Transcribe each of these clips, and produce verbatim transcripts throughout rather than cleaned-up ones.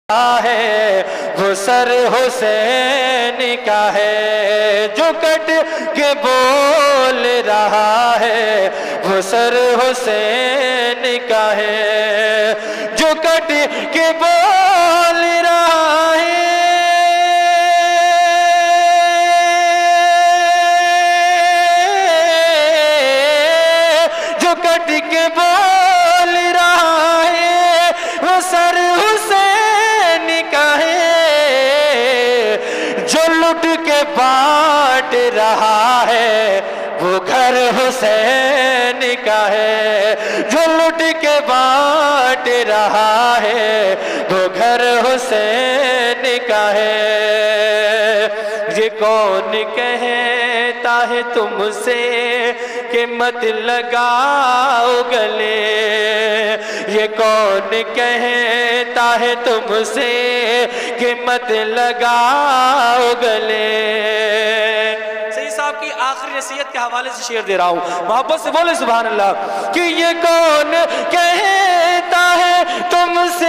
ہے وہ سر حسین کا ہے، جو کٹ کے بول رہا ہے وہ سر حسین کا ہے، جو کٹ کے بول رہا ہے جو کٹ کے بول رہا ہے وہ سر حسین کا ہے، جو لٹ کے بانٹ رہا ہے وہ گھر حسین کا ہے، جو لٹ کے بانٹ رہا ہے وہ گھر حسین کا ہے۔ یہ کون کہتا ہے تم سے کہ مت لگاؤ گلے، یہ کون کہتا ہے تم سے کہ مت لگاؤ گلے۔ سید صاحب کی آخری نصیحت کے حوالے سے شعر دے رہا ہوں، محبت سے بولے سبحان اللہ، کہ یہ کون کہتا ہے تم سے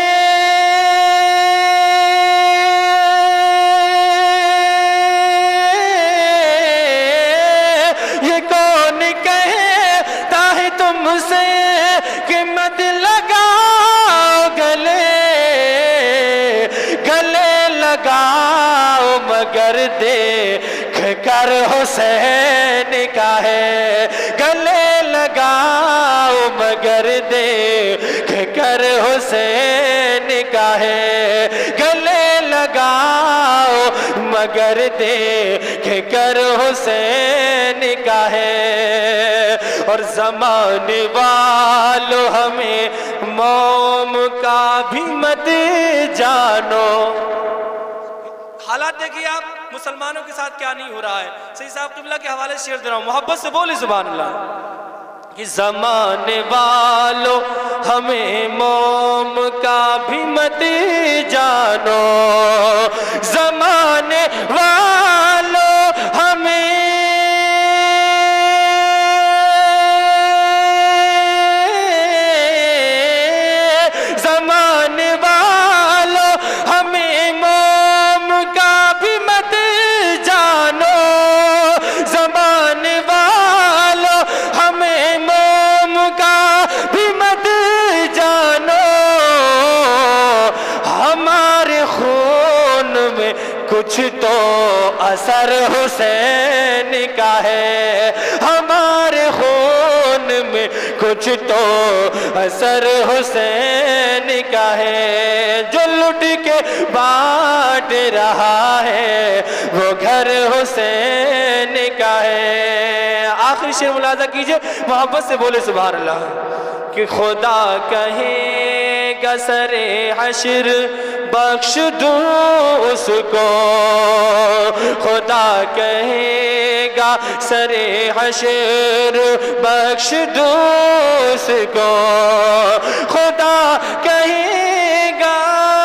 یہ کون کہتا ہے تم سے کہ مت لگاؤ گلے، گلے لگاؤ مگر دیکھ کر حسین کا ہے، گلے لگاؤ مگر دیکھ کر حسین کا ہے، گلے لگاؤ مگر دیکھ کر حسین کا ہے۔ اور زمانے والو ہمیں موم کا بھی مت جانو۔ حالات دیکھیے آپ مسلمانوں کے ساتھ کیا نہیں ہو رہا ہے۔ سید صاحب قبلہ کے حوالے سے شعر دے رہا ہوں، محبت سے بولے سبحان اللہ، کہ زمانے والو ہمیں موم کا بھی مت جانو، زمانے والو ہمیں زمانے والو ہمیں موم کا بھی مت جانو، زمانے والو ہمیں موم کا بھی مت جانو، ہمارے خون میں کچھ تو اثر حسین کا ہے، ہمارے خون میں کچھ تو اثر حسین کا ہے، جو لٹ کے بانٹ رہا ہے وہ گھر حسین کا ہے۔ آخری شعر ملاحظہ کیجئے، محبت سے بولے سبحان اللہ، کہ خدا کہے گا سر حشر بخش دوں اس کو، خدا کہے گا سر حشر بخش دوں اس کو، خدا کہے گا